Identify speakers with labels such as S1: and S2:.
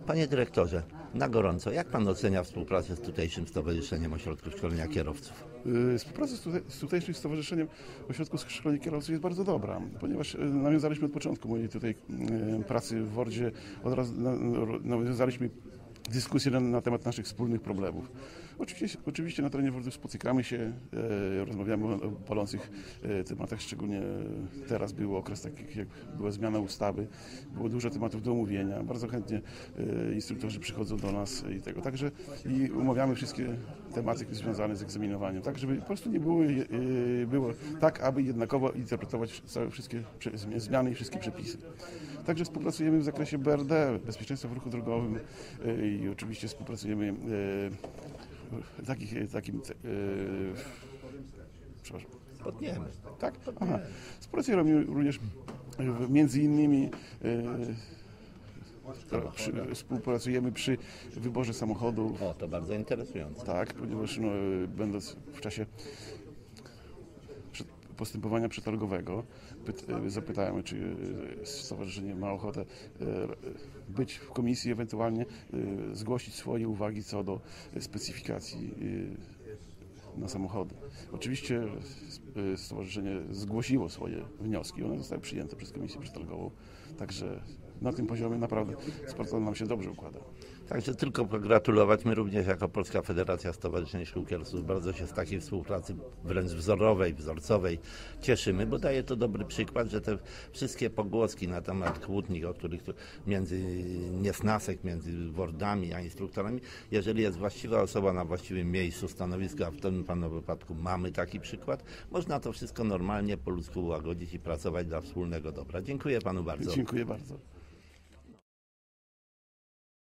S1: Panie dyrektorze, na gorąco, jak pan ocenia współpracę z tutejszym Stowarzyszeniem Ośrodków Szkolenia Kierowców?
S2: Współpraca z tutejszym Stowarzyszeniem Ośrodków Szkolenia Kierowców jest bardzo dobra, ponieważ nawiązaliśmy od początku mojej tutaj pracy w WORD-zie, od razu nawiązaliśmy dyskusję na temat naszych wspólnych problemów. Oczywiście na terenie WORD-u spotykamy się, rozmawiamy o palących tematach, szczególnie teraz był okres taki, jak była zmiana ustawy, było dużo tematów do omówienia, bardzo chętnie instruktorzy przychodzą do nas i tego, także i omawiamy wszystkie tematy związane z egzaminowaniem, tak żeby po prostu nie było tak, aby jednakowo interpretować wszystkie zmiany i wszystkie przepisy. Także współpracujemy w zakresie BRD, bezpieczeństwa w ruchu drogowym i oczywiście współpracujemy przepraszam.
S1: Podniemy.
S2: Tak? Aha. Współpracujemy również między innymi współpracujemy przy wyborze samochodu.
S1: O, to bardzo interesujące.
S2: Tak, ponieważ będąc w czasie postępowania przetargowego zapytałem, czy stowarzyszenie ma ochotę być w komisji, ewentualnie zgłosić swoje uwagi co do specyfikacji na samochody. Oczywiście stowarzyszenie zgłosiło swoje wnioski, one zostały przyjęte przez komisję przetargową, także na tym poziomie naprawdę sprawdzone nam się dobrze układa.
S1: Także tylko pogratulować. My również jako Polska Federacja Stowarzyszeń Szkół Kierowców bardzo się z takiej współpracy wręcz wzorowej, wzorcowej cieszymy, bo daje to dobry przykład, że te wszystkie pogłoski na temat kłótni, o których między niesnasek, między WORD-ami a instruktorami, jeżeli jest właściwa osoba na właściwym miejscu, stanowisku, a w tym panu wypadku mamy taki przykład, można to wszystko normalnie po ludzku ułagodzić i pracować dla wspólnego dobra. Dziękuję panu bardzo.
S2: Dziękuję bardzo.